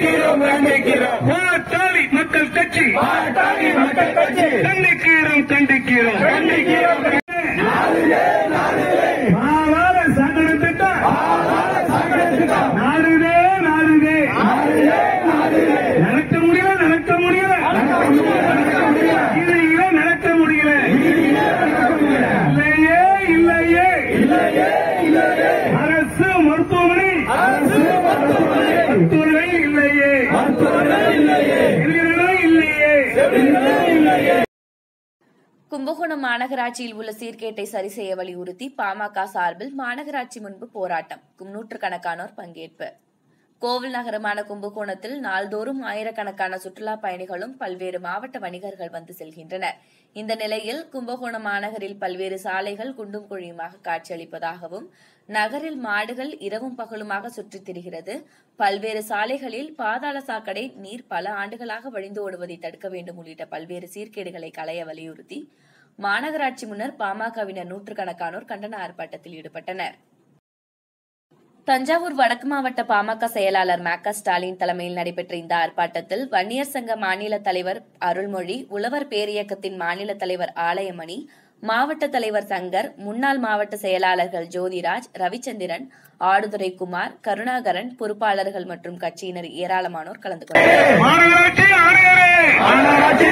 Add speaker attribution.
Speaker 1: பாட்டாளி மக்கள் கட்சி கண்டிக்கிறோம். பாதாள சாக்கடை திட்டம் நாடுதே. நடக்க முடியல இதையில நடக்க முடியல. இல்லையே அரசு மருத்துவமனை இல்லையே.
Speaker 2: கும்பகோணம் மாநகராட்சியில் உள்ள சீர்கேட்டை சரி செய்ய வலியுறுத்தி பாமக சார்பில் மாநகராட்சி முன்பு போராட்டம். நூற்றுக்கணக்கானோர் பங்கேற்பு. கோவில் நகரமான கும்பகோணத்தில் நாள்தோறும் ஆயிரக்கணக்கான சுற்றுலா பயணிகளும் பல்வேறு மாவட்ட வணிகர்கள் வந்து செல்கின்றனர். இந்த நிலையில் கும்பகோணம் மாநகரில் பல்வேறு சாலைகள் குண்டும் குழியுமாக காட்சியளிப்பதாகவும், நகரில் மாடுகள் இரவும் பகலுமாக சுற்றித் திரிகிறது, பல்வேறு சாலைகளில் பாதாள சாக்கடை நீர் பல ஆண்டுகளாக வழிந்து ஓடுவதை தடுக்க வேண்டும் உள்ளிட்ட பல்வேறு சீர்கேடுகளை களைய வலியுறுத்தி மாநகராட்சி முன்னர் பாமகவினர் நூற்றுக்கணக்கானோர் கண்டன ஆர்ப்பாட்டத்தில் ஈடுபட்டனர். தஞ்சாவூர் வடக்கு மாவட்ட பாமக செயலாளர் க ஸ்டாலின் தலைமையில் நடைபெற்ற இந்த ஆர்ப்பாட்டத்தில் வன்னியர் சங்க மாநில தலைவர் அருள்மொழி, உழவர் பேரியக்கத்தின் மாநில தலைவர் ஆலயமணி, மாவட்ட தலைவர் சங்கர், முன்னாள் மாவட்ட செயலாளர்கள் ஜோதிராஜ், ரவிச்சந்திரன், ஆடுதுறை குமார், கருணாகரன், பொறுப்பாளர்கள் மற்றும் கட்சியினர் ஏராளமானோர் கலந்து கொண்டனர்.